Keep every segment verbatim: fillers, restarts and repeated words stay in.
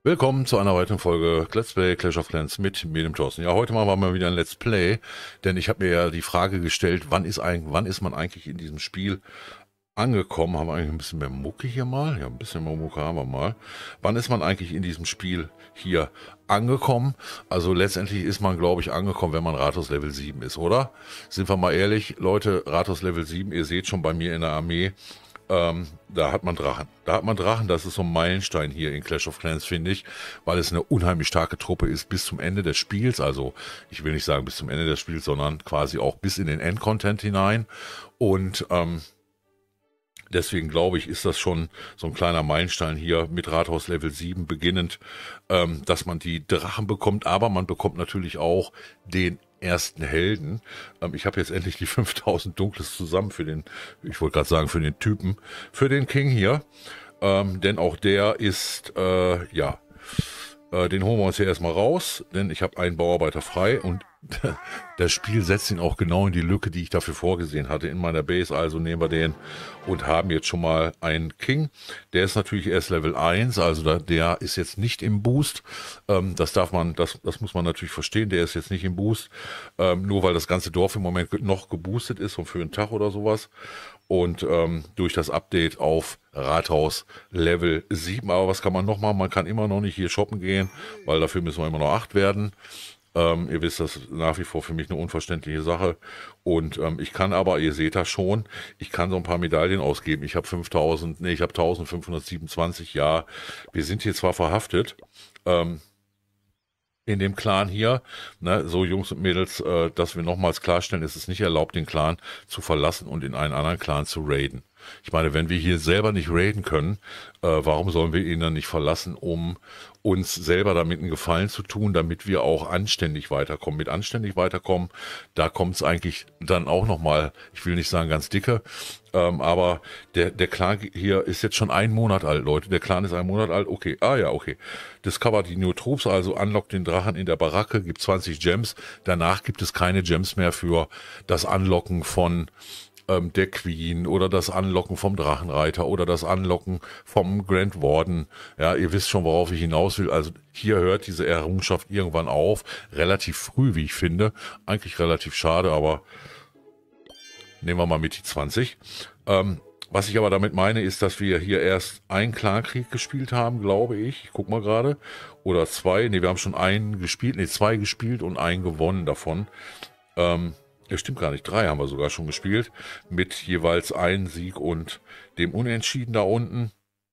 Willkommen zu einer weiteren Folge Let's Play Clash of Clans mit mir, dem Thorsten. Ja, heute machen wir mal wieder ein Let's Play, denn ich habe mir ja die Frage gestellt, wann ist, eigentlich, wann ist man eigentlich in diesem Spiel angekommen? Haben wir eigentlich ein bisschen mehr Mucke hier mal? Ja, ein bisschen mehr Mucke haben wir mal. Wann ist man eigentlich in diesem Spiel hier angekommen? Also letztendlich ist man, glaube ich, angekommen, wenn man Rathaus Level sieben ist, oder? Sind wir mal ehrlich, Leute, Rathaus Level sieben, ihr seht schon bei mir in der Armee, Ähm, da hat man Drachen. Da hat man Drachen, das ist so ein Meilenstein hier in Clash of Clans, finde ich, weil es eine unheimlich starke Truppe ist bis zum Ende des Spiels. Also ich will nicht sagen bis zum Ende des Spiels, sondern quasi auch bis in den Endcontent hinein. Und ähm, deswegen glaube ich, ist das schon so ein kleiner Meilenstein hier mit Rathaus Level sieben beginnend, ähm, dass man die Drachen bekommt, aber man bekommt natürlich auch den ersten Helden. Ähm, ich habe jetzt endlich die fünftausend Dunkles zusammen für den, ich wollte gerade sagen, für den Typen, für den King hier. Ähm, denn auch der ist, äh, ja, äh, den holen wir uns hier erstmal raus, denn ich habe einen Bauarbeiter frei und das Spiel setzt ihn auch genau in die Lücke, die ich dafür vorgesehen hatte in meiner Base. Also nehmen wir den und haben jetzt schon mal einen King. Der ist natürlich erst Level eins, also da, der ist jetzt nicht im Boost. Ähm, das darf man, das, das muss man natürlich verstehen. Der ist jetzt nicht im Boost, ähm, nur weil das ganze Dorf im Moment noch geboostet ist und für einen Tag oder sowas. Und ähm, durch das Update auf Rathaus Level sieben. Aber was kann man noch machen? Man kann immer noch nicht hier shoppen gehen, weil dafür müssen wir immer noch acht werden. Ähm, ihr wisst, das ist nach wie vor für mich eine unverständliche Sache. Und ähm, ich kann aber, ihr seht das schon, ich kann so ein paar Medaillen ausgeben. Ich habe fünftausend, nee, ich habe eintausendfünfhundertsiebenundzwanzig, ja. Wir sind hier zwar verhaftet, ähm, in dem Clan hier, ne, so Jungs und Mädels, äh, dass wir nochmals klarstellen, es ist nicht erlaubt, den Clan zu verlassen und in einen anderen Clan zu raiden. Ich meine, wenn wir hier selber nicht raiden können, äh, warum sollen wir ihn dann nicht verlassen, um uns selber damit einen Gefallen zu tun, damit wir auch anständig weiterkommen. Mit anständig weiterkommen, da kommt es eigentlich dann auch nochmal, ich will nicht sagen ganz dicke, ähm, aber der, der Clan hier ist jetzt schon einen Monat alt, Leute. Der Clan ist einen Monat alt, okay, ah ja, okay. Discover die New Troops, also unlockt den Drachen in der Baracke, gibt zwanzig Gems. Danach gibt es keine Gems mehr für das Unlocken von ähm, der Queen oder das Anlocken vom Drachenreiter oder das Anlocken vom Grand Warden. Ja, ihr wisst schon, worauf ich hinaus will. Also hier hört diese Errungenschaft irgendwann auf. Relativ früh, wie ich finde. Eigentlich relativ schade, aber nehmen wir mal mit die zwanzig. Ähm, was ich aber damit meine, ist, dass wir hier erst einen Clankrieg gespielt haben, glaube ich. Ich guck mal gerade. Oder zwei. Ne, wir haben schon einen gespielt. Ne, zwei gespielt und einen gewonnen davon. Ähm, Ja, stimmt gar nicht. Drei haben wir sogar schon gespielt. Mit jeweils einem Sieg und dem Unentschieden da unten.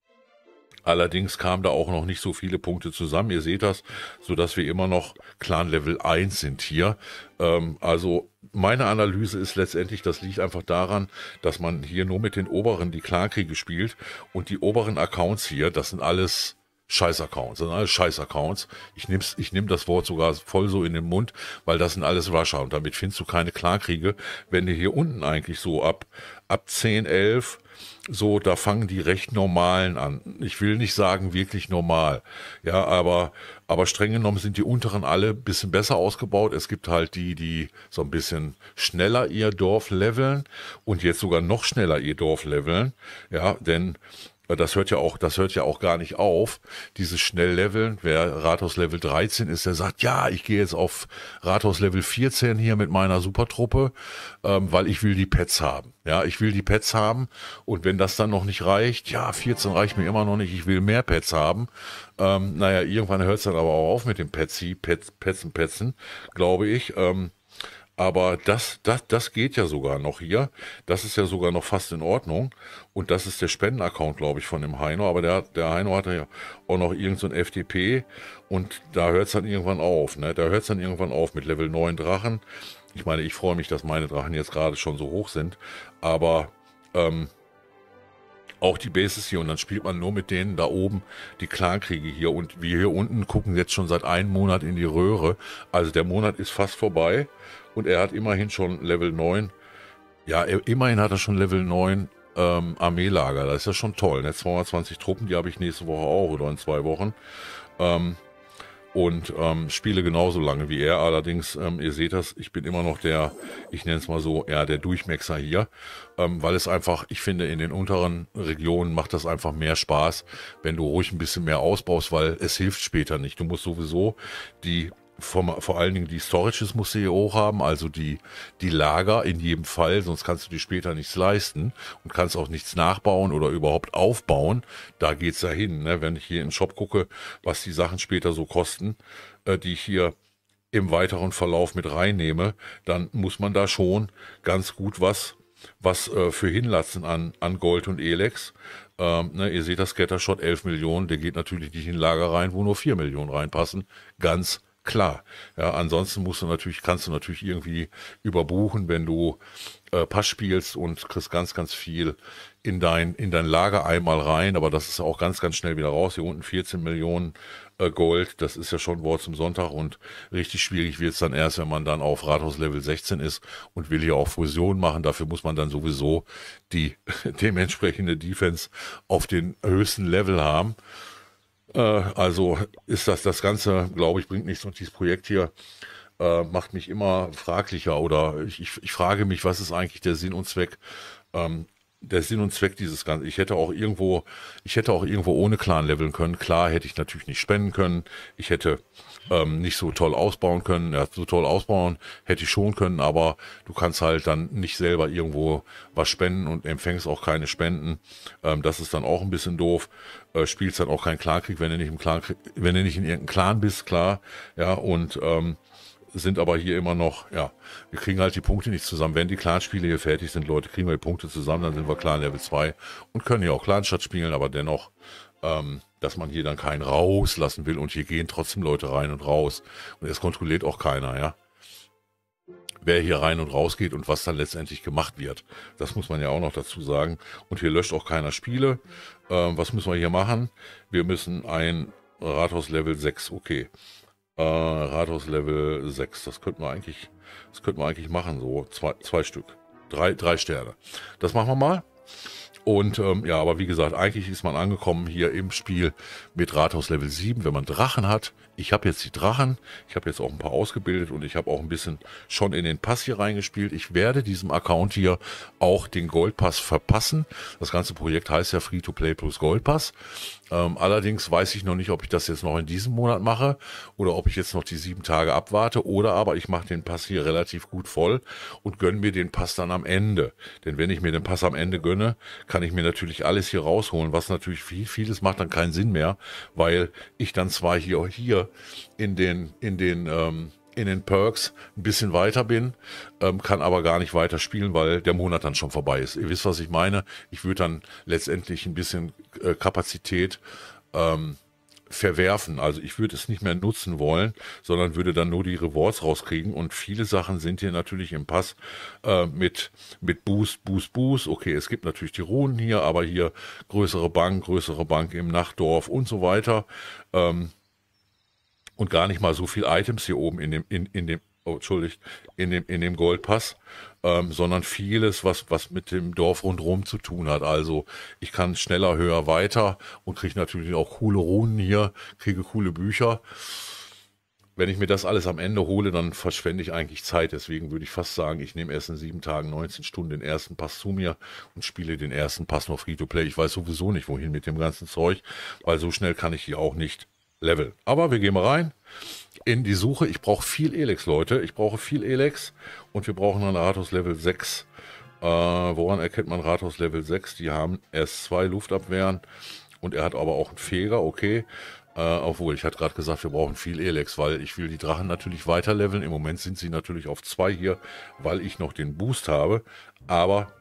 Allerdings kamen da auch noch nicht so viele Punkte zusammen. Ihr seht das, sodass wir immer noch Clan Level eins sind hier. Ähm, also meine Analyse ist letztendlich, das liegt einfach daran, dass man hier nur mit den oberen die Clankriege spielt. Und die oberen Accounts hier, das sind alles Scheiß-Accounts, das sind alles Scheiß-Accounts. Ich nehm's, ich nehm das Wort sogar voll so in den Mund, weil das sind alles Rusher und damit findest du keine Clankriege. Wenn du hier unten eigentlich so ab, ab zehn, elf, so, da fangen die recht normalen an. Ich will nicht sagen wirklich normal, ja, aber, aber streng genommen sind die unteren alle ein bisschen besser ausgebaut. Es gibt halt die, die so ein bisschen schneller ihr Dorf leveln und jetzt sogar noch schneller ihr Dorf leveln, ja, denn das hört ja auch, das hört ja auch gar nicht auf, dieses Schnellleveln. Wer Rathaus Level dreizehn ist, der sagt, ja, ich gehe jetzt auf Rathaus Level vierzehn hier mit meiner Supertruppe, ähm, weil ich will die Pets haben. Ja, ich will die Pets haben und wenn das dann noch nicht reicht, ja, vierzehn reicht mir immer noch nicht, ich will mehr Pets haben. Ähm, naja, irgendwann hört es dann aber auch auf mit dem Petsi, Pets, Petzen, Petzen, glaube ich. Ähm, Aber das, das, das geht ja sogar noch hier. Das ist ja sogar noch fast in Ordnung. Und das ist der Spenden-Account, glaube ich, von dem Heino. Aber der, der Heino hat ja auch noch irgend so ein F T P. Und da hört es dann irgendwann auf. Ne? Da hört es dann irgendwann auf mit Level neun Drachen. Ich meine, ich freue mich, dass meine Drachen jetzt gerade schon so hoch sind. Aber ähm, auch die Bases hier und dann spielt man nur mit denen da oben die Clankriege hier und wir hier unten gucken jetzt schon seit einem Monat in die Röhre, also der Monat ist fast vorbei und er hat immerhin schon Level neun, ja er, immerhin hat er schon Level neun ähm, Armeelager, das ist ja schon toll, ne? zweihundertzwanzig Truppen, die habe ich nächste Woche auch oder in zwei Wochen, ähm, und ähm, spiele genauso lange wie er. Allerdings, ähm, ihr seht das, ich bin immer noch der, ich nenne es mal so, eher der Durchmexer hier, ähm, weil es einfach, ich finde, in den unteren Regionen macht das einfach mehr Spaß, wenn du ruhig ein bisschen mehr ausbaust, weil es hilft später nicht. Du musst sowieso die Vor, vor allen Dingen die Storages musst du hier hoch haben, also die, die Lager in jedem Fall, sonst kannst du dir später nichts leisten und kannst auch nichts nachbauen oder überhaupt aufbauen. Da geht's ja hin, ne? Wenn ich hier in den Shop gucke, was die Sachen später so kosten, äh, die ich hier im weiteren Verlauf mit reinnehme, dann muss man da schon ganz gut was, was äh, für hinlatzen an, an Gold und Elex. Ähm, ne, ihr seht das Scattershot elf Millionen, der geht natürlich nicht in ein Lager rein, wo nur vier Millionen reinpassen. Ganz klar. Ja, ansonsten musst du natürlich, kannst du natürlich irgendwie überbuchen, wenn du äh, Pass spielst und kriegst ganz, ganz viel in dein, in dein Lager einmal rein, aber das ist auch ganz, ganz schnell wieder raus. Hier unten vierzehn Millionen äh, Gold, das ist ja schon Wort zum Sonntag und richtig schwierig wird es dann erst, wenn man dann auf Rathaus Level sechzehn ist und will hier auch Fusion machen. Dafür muss man dann sowieso die dementsprechende Defense auf den höchsten Level haben. Also ist das das Ganze, glaube ich, bringt nichts und dieses Projekt hier äh, macht mich immer fraglicher oder ich, ich, ich frage mich, was ist eigentlich der Sinn und Zweck, ähm, der Sinn und Zweck dieses Ganzen. Ich hätte auch irgendwo, ich hätte auch irgendwo ohne Clan leveln können. Klar hätte ich natürlich nicht spenden können. Ich hätte ähm, nicht so toll ausbauen können. Ja, so toll ausbauen hätte ich schon können, aber du kannst halt dann nicht selber irgendwo was spenden und empfängst auch keine Spenden. Ähm, das ist dann auch ein bisschen doof. Äh, spielst dann auch keinen Clankrieg, wenn du nicht im Clan, wenn du nicht in irgendeinem Clan bist, klar. Ja, und ähm, sind aber hier immer noch, ja, wir kriegen halt die Punkte nicht zusammen. Wenn die Clanspiele hier fertig sind, Leute, kriegen wir die Punkte zusammen, dann sind wir Clan Level zwei und können hier auch Clanstadt spielen, aber dennoch, ähm, dass man hier dann keinen rauslassen will und hier gehen trotzdem Leute rein und raus und es kontrolliert auch keiner, ja. Wer hier rein und raus geht und was dann letztendlich gemacht wird. Das muss man ja auch noch dazu sagen. Und hier löscht auch keiner Spiele. Ähm, was müssen wir hier machen? Wir müssen ein Rathaus Level sechs, okay. Äh, Rathaus Level sechs, das könnten wir eigentlich, das könnten wir eigentlich machen, so zwei, zwei Stück, drei, drei Sterne. Das machen wir mal. Und ähm, ja, aber wie gesagt, eigentlich ist man angekommen hier im Spiel mit Rathaus Level sieben, wenn man Drachen hat. Ich habe jetzt die Drachen, ich habe jetzt auch ein paar ausgebildet und ich habe auch ein bisschen schon in den Pass hier reingespielt. Ich werde diesem Account hier auch den Goldpass verpassen. Das ganze Projekt heißt ja Free-to-Play plus Goldpass. Ähm, allerdings weiß ich noch nicht, ob ich das jetzt noch in diesem Monat mache oder ob ich jetzt noch die sieben Tage abwarte oder aber ich mache den Pass hier relativ gut voll und gönne mir den Pass dann am Ende. Denn wenn ich mir den Pass am Ende gönne, kann ich mir natürlich alles hier rausholen, was natürlich viel, vieles macht dann keinen Sinn mehr, weil ich dann zwar hier, hier in den, in den, ähm, in den Perks ein bisschen weiter bin, ähm, kann aber gar nicht weiter spielen, weil der Monat dann schon vorbei ist. Ihr wisst, was ich meine. Ich würde dann letztendlich ein bisschen äh, Kapazität ähm, verwerfen. Also ich würde es nicht mehr nutzen wollen, sondern würde dann nur die Rewards rauskriegen und viele Sachen sind hier natürlich im Pass äh, mit, mit Boost, Boost, Boost. Okay, es gibt natürlich die Runen hier, aber hier größere Bank, größere Bank im Nachtdorf und so weiter. Ähm, und gar nicht mal so viel Items hier oben in dem, in, in dem, oh, entschuldigt, in dem, in dem Goldpass, ähm, sondern vieles, was, was mit dem Dorf rundherum zu tun hat. Also ich kann schneller, höher, weiter und kriege natürlich auch coole Runen hier, kriege coole Bücher. Wenn ich mir das alles am Ende hole, dann verschwende ich eigentlich Zeit. Deswegen würde ich fast sagen, ich nehme erst in sieben Tagen, neunzehn Stunden den ersten Pass zu mir und spiele den ersten Pass noch Free-to-Play. Ich weiß sowieso nicht, wohin mit dem ganzen Zeug, weil so schnell kann ich hier auch nicht Level. Aber wir gehen mal rein in die Suche. Ich brauche viel Elex, Leute. Ich brauche viel Elex und wir brauchen ein Rathaus Level sechs. Äh, woran erkennt man Rathaus Level sechs? Die haben erst zwei Luftabwehren und er hat aber auch einen Feger, okay. Äh, obwohl, ich hatte gerade gesagt, wir brauchen viel Elex, weil ich will die Drachen natürlich weiter leveln. Im Moment sind sie natürlich auf zwei hier, weil ich noch den Boost habe. Aber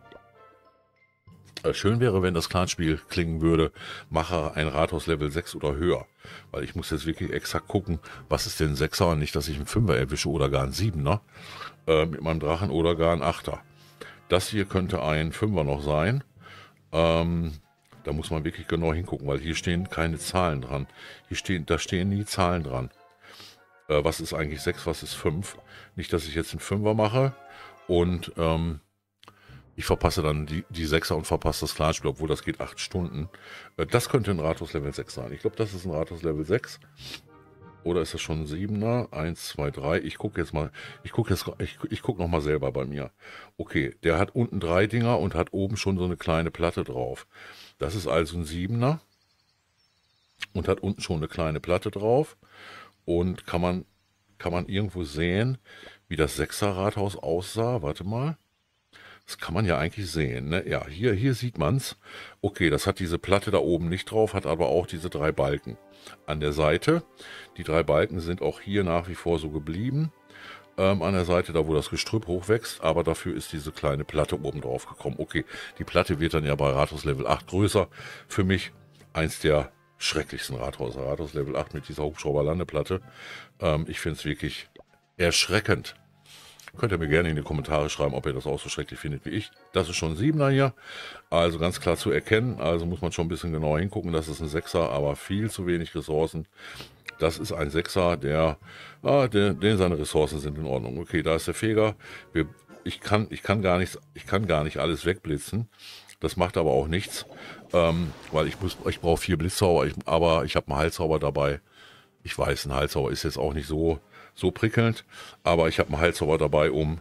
schön wäre, wenn das Clanspiel klingen würde, mache ein Rathaus Level sechs oder höher. Weil ich muss jetzt wirklich exakt gucken, was ist denn ein Sechser und nicht, dass ich einen Fünfer erwische oder gar einen Siebener äh, mit meinem Drachen oder gar einen Achter. Das hier könnte ein Fünfer noch sein. Ähm, da muss man wirklich genau hingucken, weil hier stehen keine Zahlen dran. Hier stehen, da stehen nie Zahlen dran. Äh, was ist eigentlich sechs, was ist fünf? Nicht, dass ich jetzt einen Fünfer mache und ähm, ich verpasse dann die, die Sechser und verpasse das Clanspiel, obwohl das geht acht Stunden. Das könnte ein Rathaus Level sechs sein. Ich glaube, das ist ein Rathaus Level sechs. Oder ist das schon ein Siebener? Eins, zwei, drei. Ich gucke jetzt mal. Ich gucke jetzt, ich, ich gucke noch mal selber bei mir. Okay, der hat unten drei Dinger und hat oben schon so eine kleine Platte drauf. Das ist also ein Siebener und hat unten schon eine kleine Platte drauf. Und kann man, kann man irgendwo sehen, wie das Sechser Rathaus aussah? Warte mal. Das kann man ja eigentlich sehen, ne? Ja, hier, hier sieht man's. Okay, das hat diese Platte da oben nicht drauf, hat aber auch diese drei Balken an der Seite. Die drei Balken sind auch hier nach wie vor so geblieben. Ähm, an der Seite, da wo das Gestrüpp hochwächst, aber dafür ist diese kleine Platte oben drauf gekommen. Okay, die Platte wird dann ja bei Rathaus Level acht größer. Für mich eins der schrecklichsten Rathäuser. Rathaus Level acht mit dieser Hubschrauberlandeplatte. Ähm, ich finde es wirklich erschreckend. Könnt ihr mir gerne in die Kommentare schreiben, ob ihr das auch so schrecklich findet wie ich. Das ist schon ein Siebener hier, also ganz klar zu erkennen. Also muss man schon ein bisschen genauer hingucken. Das ist ein Sechser, aber viel zu wenig Ressourcen. Das ist ein Sechser, der, ah, der, der seine Ressourcen sind in Ordnung. Okay, da ist der Feger. Wir, ich, kann, ich, kann gar nichts, ich kann gar nicht alles wegblitzen. Das macht aber auch nichts, ähm, weil ich muss, ich brauche vier Blitzzauber, ich, aber ich habe einen Heilzauber dabei. Ich weiß, ein Heilzauber ist jetzt auch nicht so, so prickelnd, aber ich habe einen Heilzauber dabei, um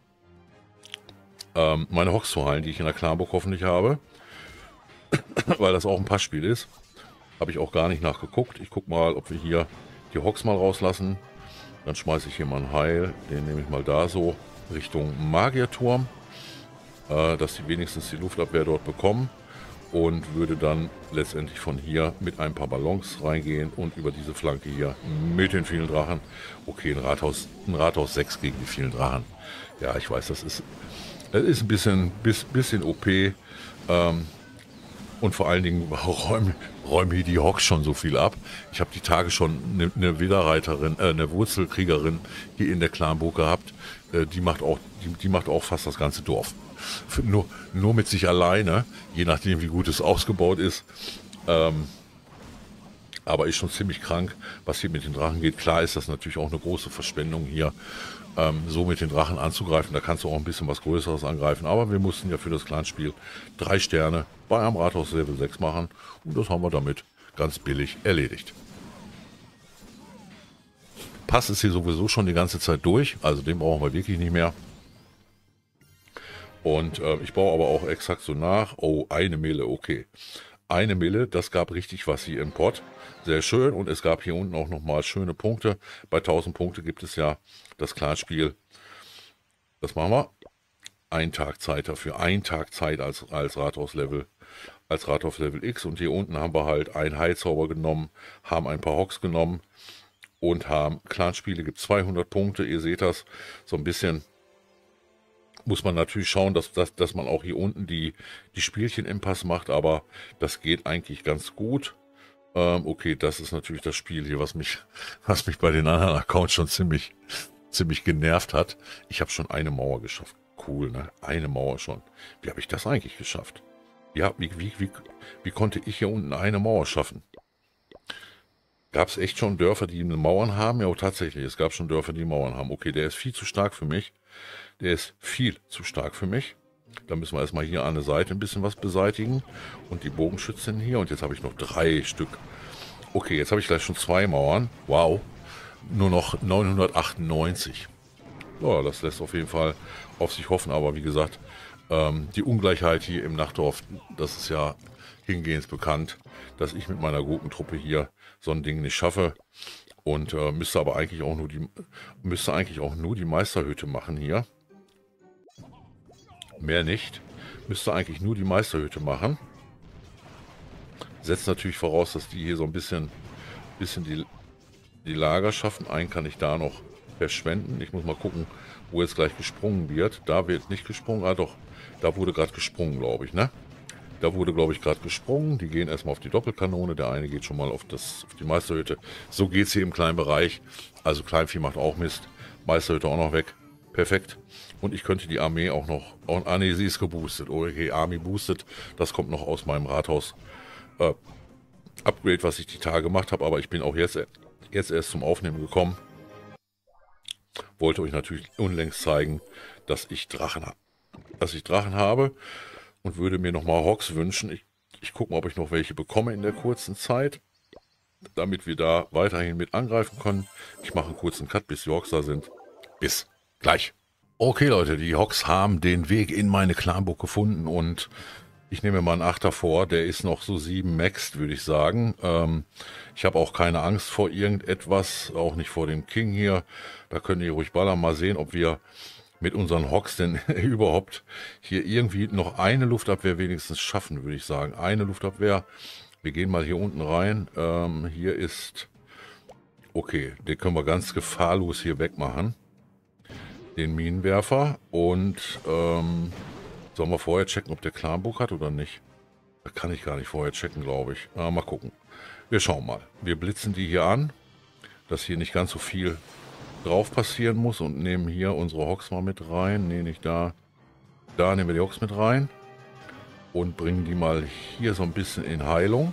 ähm, meine Hox zu heilen, die ich in der Clanburg hoffentlich habe, weil das auch ein Passspiel ist. Habe ich auch gar nicht nachgeguckt. Ich gucke mal, ob wir hier die Hox mal rauslassen. Dann schmeiße ich hier mal einen Heil, den nehme ich mal da so Richtung Magierturm, äh, dass die wenigstens die Luftabwehr dort bekommen. Und würde dann letztendlich von hier mit ein paar Ballons reingehen und über diese Flanke hier mit den vielen Drachen. Okay, ein Rathaus, ein Rathaus sechs gegen die vielen Drachen. Ja, ich weiß, das ist, das ist ein bisschen, bisschen O P. Ähm, und vor allen Dingen räumen, räumen hier die Hox schon so viel ab. Ich habe die Tage schon eine, eine Widerreiterin, äh, eine Wurzelkriegerin hier in der Clanburg gehabt. Äh, die macht auch, die, die macht auch fast das ganze Dorf. Für, nur, nur mit sich alleine, je nachdem wie gut es ausgebaut ist. Ähm, aber ist schon ziemlich krank, was hier mit den Drachen geht. Klar ist das natürlich auch eine große Verschwendung hier, ähm, so mit den Drachen anzugreifen. Da kannst du auch ein bisschen was Größeres angreifen. Aber wir mussten ja für das Clanspiel drei Sterne bei einem Rathaus Level sechs machen. Und das haben wir damit ganz billig erledigt. Pass ist hier sowieso schon die ganze Zeit durch. Also den brauchen wir wirklich nicht mehr. Und äh, ich baue aber auch exakt so nach. Oh, eine Mille, okay. Eine Mille, das gab richtig was hier im Pot. Sehr schön. Und es gab hier unten auch nochmal schöne Punkte. Bei tausend Punkte gibt es ja das Clanspiel. Das machen wir. Ein Tag Zeit dafür. Ein Tag Zeit als, als Rathaus-Level. Als Rathaus Level X. Und hier unten haben wir halt einen Heilzauber genommen, haben ein paar Hox genommen und haben Clanspiele, gibt zweihundert Punkte. Ihr seht das so ein bisschen. Muss man natürlich schauen, dass, dass, dass man auch hier unten die, die Spielchen im Pass macht, aber das geht eigentlich ganz gut. Ähm, okay, das ist natürlich das Spiel hier, was mich, was mich bei den anderen Accounts schon ziemlich, ziemlich genervt hat. Ich habe schon eine Mauer geschafft. Cool, ne? Eine Mauer schon. Wie habe ich das eigentlich geschafft? Ja, wie, wie, wie, wie konnte ich hier unten eine Mauer schaffen? Gab es echt schon Dörfer, die Mauern haben? Ja, tatsächlich, es gab schon Dörfer, die Mauern haben. Okay, der ist viel zu stark für mich. Der ist viel zu stark für mich. Da müssen wir erstmal hier an der Seite ein bisschen was beseitigen. Und die Bogenschützen hier. Und jetzt habe ich noch drei Stück. Okay, jetzt habe ich gleich schon zwei Mauern. Wow. Nur noch neunhundertachtundneunzig. Ja, das lässt auf jeden Fall auf sich hoffen. Aber wie gesagt, ähm, die Ungleichheit hier im Nachtdorf, das ist ja hingehend bekannt, dass ich mit meiner Gurkentruppe hier so ein Ding nicht schaffe. Und äh, müsste aber eigentlich auch nur die müsste eigentlich auch nur die Meisterhütte machen hier. Mehr nicht. Müsste eigentlich nur die Meisterhütte machen. Setzt natürlich voraus, dass die hier so ein bisschen, bisschen die, die Lager schaffen. Einen kann ich da noch verschwenden. Ich muss mal gucken, wo jetzt gleich gesprungen wird. Da wird nicht gesprungen. Ah doch, da wurde gerade gesprungen, glaube ich, ne? Da wurde, glaube ich, gerade gesprungen. Die gehen erstmal auf die Doppelkanone. Der eine geht schon mal auf, das, auf die Meisterhütte. So geht es hier im kleinen Bereich. Also Kleinvieh macht auch Mist. Meisterhütte auch noch weg. Perfekt. Und ich könnte die Armee auch noch... Oh, ah, nee, sie ist geboostet. Okay, Army boostet. Das kommt noch aus meinem Rathaus. Äh, Upgrade, was ich die Tage gemacht habe. Aber ich bin auch jetzt, jetzt erst zum Aufnehmen gekommen. Wollte euch natürlich unlängst zeigen, dass ich Drachen, dass ich Drachen habe. Und würde mir nochmal Hox wünschen. Ich, ich gucke mal, ob ich noch welche bekomme in der kurzen Zeit. damit wir da weiterhin mit angreifen können. Ich mache einen kurzen Cut, bis die Hawks da sind. Bis gleich. Okay Leute, die Hawks haben den Weg in meine Clanburg gefunden und ich nehme mal einen Achter vor, der ist noch so sieben maxed, würde ich sagen. Ähm, ich habe auch keine Angst vor irgendetwas, auch nicht vor dem King hier. Da könnt ihr ruhig ballern, mal sehen, ob wir mit unseren Hawks denn überhaupt hier irgendwie noch eine Luftabwehr wenigstens schaffen, würde ich sagen. Eine Luftabwehr. Wir gehen mal hier unten rein. Ähm, hier ist... Okay, den können wir ganz gefahrlos hier wegmachen. Den Minenwerfer. Und ähm, sollen wir vorher checken, ob der Clanburg hat oder nicht? Das kann ich gar nicht vorher checken, glaube ich. Äh, mal gucken. Wir schauen mal. Wir blitzen die hier an, dass hier nicht ganz so viel drauf passieren muss und nehmen hier unsere Hawks mal mit rein. Ne, nicht da. Da nehmen wir die Hawks mit rein und bringen die mal hier so ein bisschen in Heilung.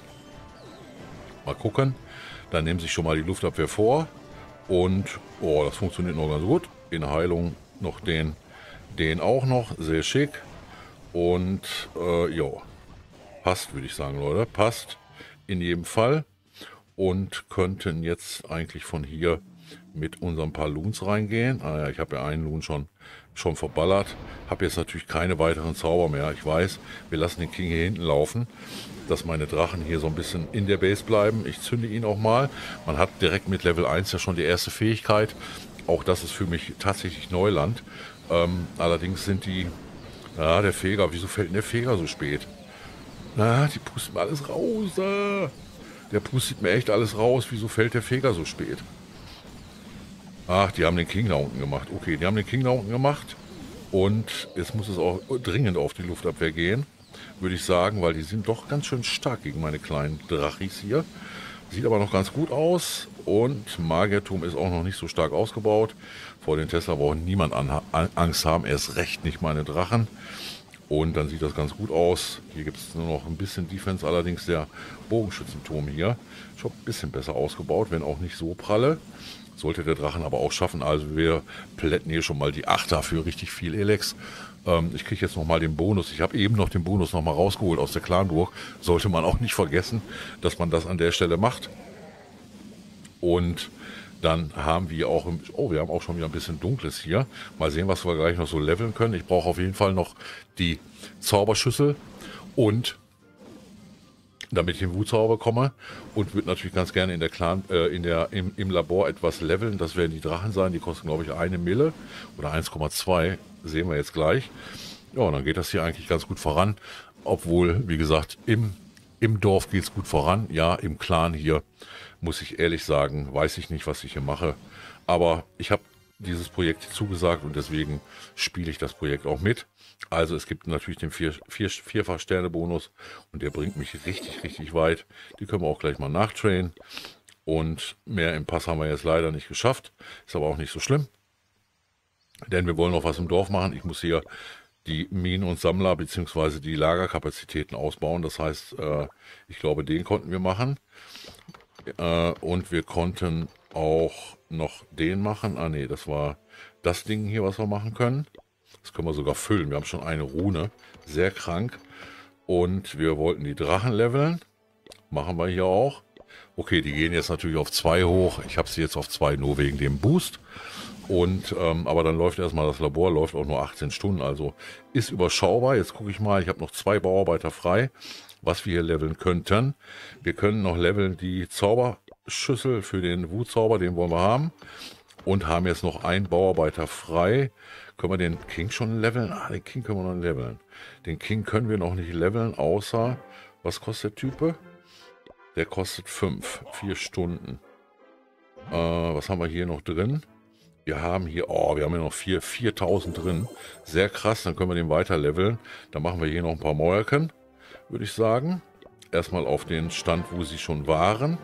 Mal gucken. Dann nehmen sich schon mal die Luftabwehr vor und oh, das funktioniert noch ganz gut. In Heilung noch den, den auch noch. Sehr schick. Und äh, ja, passt, würde ich sagen, Leute. Passt in jedem Fall. Und könnten jetzt eigentlich von hier mit unseren paar Loons reingehen. Ah ja, ich habe ja einen Loon schon, schon verballert. Habe jetzt natürlich keine weiteren Zauber mehr. Ich weiß, wir lassen den King hier hinten laufen, dass meine Drachen hier so ein bisschen in der Base bleiben. Ich zünde ihn auch mal. Man hat direkt mit Level eins ja schon die erste Fähigkeit. Auch das ist für mich tatsächlich Neuland. Ähm, allerdings sind die... Ja, der Feger. Wieso fällt denn der Feger so spät? Na, die pusten mir alles raus. Äh. Der pustet mir echt alles raus. Wieso fällt der Feger so spät? Ach, die haben den King da unten gemacht. Okay, die haben den King da unten gemacht. Und jetzt muss es auch dringend auf die Luftabwehr gehen, würde ich sagen, weil die sind doch ganz schön stark gegen meine kleinen Drachis hier. Sieht aber noch ganz gut aus. Und Magierturm ist auch noch nicht so stark ausgebaut. Vor den Tesla braucht niemand an, an, Angst haben. Erst recht nicht meine Drachen. Und dann sieht das ganz gut aus. Hier gibt es nur noch ein bisschen Defense. Allerdings der Bogenschützenturm hier schon ein bisschen besser ausgebaut, wenn auch nicht so pralle. Sollte der Drachen aber auch schaffen. Also wir plätten hier schon mal die Achter für richtig viel Elex. Ähm, ich kriege jetzt nochmal den Bonus. Ich habe eben noch den Bonus nochmal rausgeholt aus der Clanburg. Sollte man auch nicht vergessen, dass man das an der Stelle macht. Und dann haben wir auch, im, oh, wir haben auch schon wieder ein bisschen Dunkles hier. Mal sehen, was wir gleich noch so leveln können. Ich brauche auf jeden Fall noch die Zauberschüssel und damit ich den Wutzauber bekomme und würde natürlich ganz gerne in der Clan, äh, in der, im, im Labor etwas leveln. Das werden die Drachen sein. Die kosten, glaube ich, eine Mille oder eins Komma zwei. Sehen wir jetzt gleich. Ja, und dann geht das hier eigentlich ganz gut voran. Obwohl, wie gesagt, im, im Dorf geht es gut voran. Ja, im Clan hier, muss ich ehrlich sagen, weiß ich nicht, was ich hier mache. Aber ich habe dieses Projekt zugesagt und deswegen spiele ich das Projekt auch mit. Also es gibt natürlich den vier, vier, Vierfach-Sterne-Bonus und der bringt mich richtig, richtig weit. Die können wir auch gleich mal nachtrainen. Und mehr im Pass haben wir jetzt leider nicht geschafft. Ist aber auch nicht so schlimm. Denn wir wollen noch was im Dorf machen. Ich muss hier die Minen- und Sammler bzw. die Lagerkapazitäten ausbauen. Das heißt, äh, ich glaube, den konnten wir machen. Äh, und wir konnten auch noch den machen. Ah ne, das war das Ding hier, was wir machen können. Das können wir sogar füllen. Wir haben schon eine Rune. Sehr krank. Und wir wollten die Drachen leveln. Machen wir hier auch. Okay, die gehen jetzt natürlich auf zwei hoch. Ich habe sie jetzt auf zwei nur wegen dem Boost. Und ähm, aber dann läuft erstmal das Labor, läuft auch nur achtzehn Stunden. Also ist überschaubar. Jetzt gucke ich mal. Ich habe noch zwei Bauarbeiter frei, was wir hier leveln könnten. Wir können noch leveln die Zauberschüssel für den Wutzauber. Den wollen wir haben. Und haben jetzt noch einen Bauarbeiter frei. Können wir den King schon leveln? Ah, den King können wir noch leveln. Den King können wir noch nicht leveln, außer... Was kostet der Type? Der kostet fünf. vier Stunden. Äh, was haben wir hier noch drin? Wir haben hier... Oh, wir haben hier noch viertausend drin. Sehr krass, dann können wir den weiter leveln. Dann machen wir hier noch ein paar Mäuerchen, würde ich sagen. Erstmal auf den Stand, wo sie schon waren.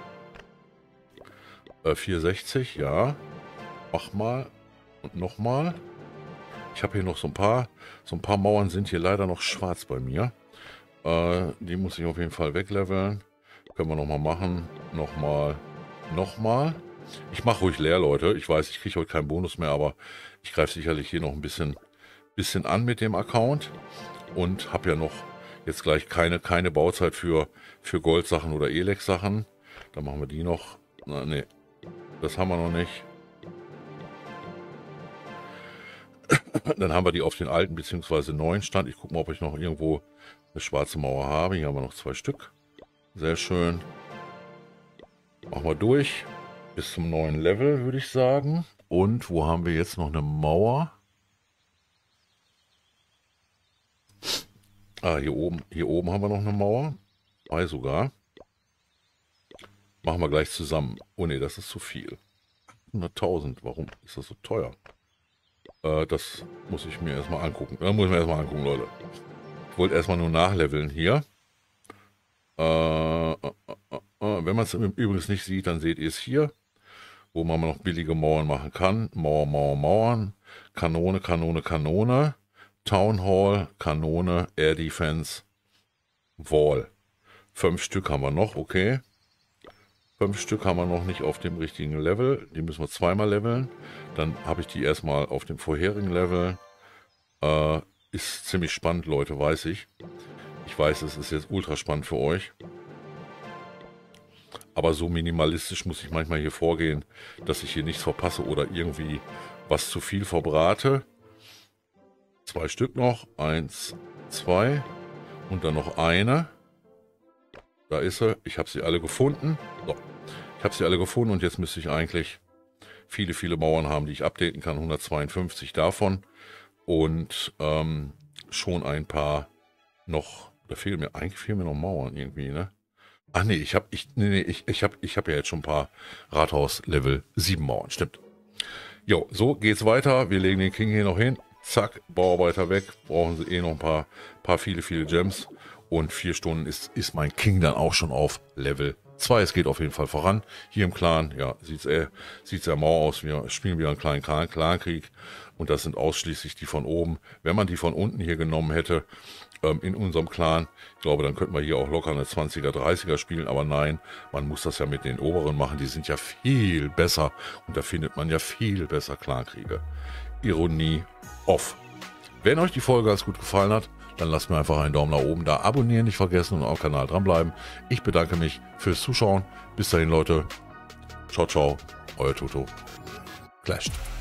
Äh, vierhundertsechzig, ja. Mach mal. Und nochmal. Ich habe hier noch so ein paar, so ein paar Mauern sind hier leider noch schwarz bei mir. Äh, die muss ich auf jeden Fall wegleveln. Können wir nochmal machen. Nochmal. Nochmal. Ich mache ruhig leer, Leute. Ich weiß, ich kriege heute keinen Bonus mehr, aber ich greife sicherlich hier noch ein bisschen, bisschen an mit dem Account. Und habe ja noch jetzt gleich keine, keine Bauzeit für, für Goldsachen oder Elex-Sachen. Dann machen wir die noch. Na, nee, das haben wir noch nicht. Dann haben wir die auf den alten bzw. neuen Stand. Ich gucke mal, ob ich noch irgendwo eine schwarze Mauer habe. Hier haben wir noch zwei Stück. Sehr schön. Machen wir durch. Bis zum neuen Level, würde ich sagen. Und wo haben wir jetzt noch eine Mauer? Ah, hier oben, hier oben haben wir noch eine Mauer. Zwei sogar. Machen wir gleich zusammen. Oh ne, das ist zu viel. hunderttausend, warum ist das so teuer? Äh, das muss ich mir erstmal angucken. Da muss ich mir erstmal angucken, Leute. Ich wollte erstmal nur nachleveln hier. Äh, äh, äh, äh, wenn man es übrigens nicht sieht, dann seht ihr es hier, wo man noch billige Mauern machen kann. Mauer, Mauer, Mauern. Kanone, Kanone, Kanone. Town Hall, Kanone, Air Defense, Wall. Fünf Stück haben wir noch, okay. Fünf Stück haben wir noch nicht auf dem richtigen Level. Die müssen wir zweimal leveln. Dann habe ich die erstmal auf dem vorherigen Level. Äh, ist ziemlich spannend, Leute, weiß ich. Ich weiß, es ist jetzt ultra spannend für euch. Aber so minimalistisch muss ich manchmal hier vorgehen, dass ich hier nichts verpasse oder irgendwie was zu viel verbrate. Zwei Stück noch. Eins, zwei. Und dann noch eine. Da ist sie. Ich habe sie alle gefunden. So. Ich habe sie alle gefunden und jetzt müsste ich eigentlich viele, viele Mauern haben, die ich updaten kann. hundertzweiundfünfzig davon. Und ähm, schon ein paar noch. Da fehlen mir, eigentlich fehlen mir noch Mauern irgendwie, ne? Ach nee, ich habe ich, nee, nee, ich, ich hab, ich hab ja jetzt schon ein paar Rathaus Level sieben Mauern. Stimmt. Jo, so geht's weiter. Wir legen den King hier noch hin. Zack, Bauarbeiter weg. Brauchen sie eh noch ein paar, paar viele, viele Gems. Und vier Stunden ist, ist mein King dann auch schon auf Level zwei. Es geht auf jeden Fall voran. Hier im Clan, ja, sieht es äh, sieht's sehr mau aus. Wir spielen wieder einen kleinen Clan Clankrieg. Und das sind ausschließlich die von oben. Wenn man die von unten hier genommen hätte, ähm, in unserem Clan, ich glaube, dann könnten wir hier auch locker eine zwanziger, dreißiger spielen. Aber nein, man muss das ja mit den oberen machen. Die sind ja viel besser. Und da findet man ja viel besser Clankriege. Ironie off. Wenn euch die Folge ganz gut gefallen hat, dann lasst mir einfach einen Daumen nach oben da. Abonnieren nicht vergessen und auf dem Kanal dranbleiben. Ich bedanke mich fürs Zuschauen. Bis dahin, Leute. Ciao, ciao. Euer Toto. Clashed.